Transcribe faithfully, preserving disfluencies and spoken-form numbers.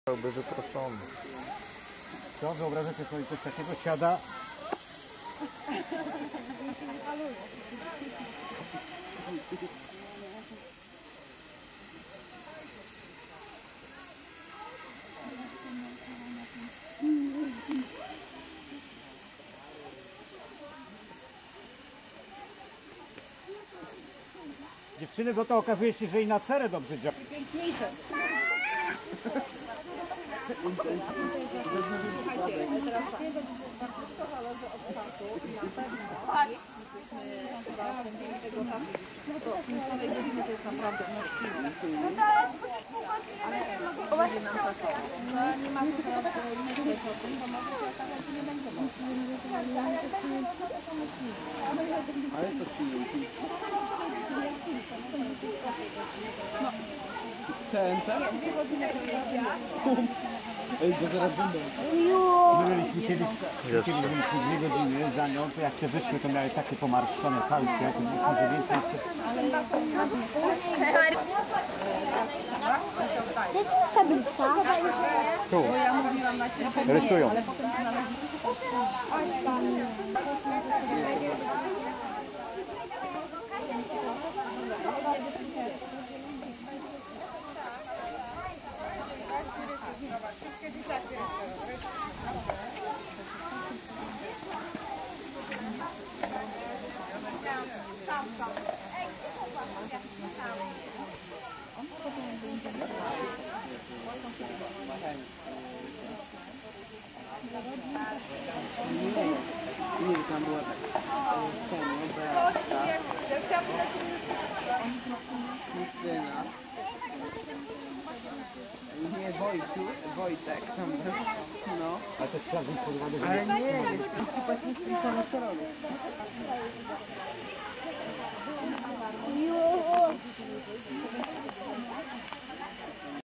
Byłby wyproszony. Co? Wyobrażacie sobie coś takiego? Siada. Dziewczyny, bo to okazuje się, że i na cerę dobrze działa. Piękniejsze. Bardzo zależy od czasu i na pewno jeśli tego czasu, no to półtorej godziny to jest naprawdę no ale będzie nam czasowo. No nie mamy teraz myśleć o tym, bo może się okazać, że nie będzie można. Ale to silniejszy. No. Ten, ten? Nie, dwie godziny Ej, bo zaraz będą. My byliśmy kiedyś, kiedyś byliśmy dwie godziny za nią, to jak te wyszły, to miały takie pomarszczone palce, jak myślę, że więcej jest tablica. tu. ja mówiłam na ciebie, Rysują. ale potem Nie, tam była tak. Krystyna. Nie, Wojciech, Wojtek tam był. No. Ale to sprawdzę pod uwagę, że Ale nie, jest chyba nie z tym samym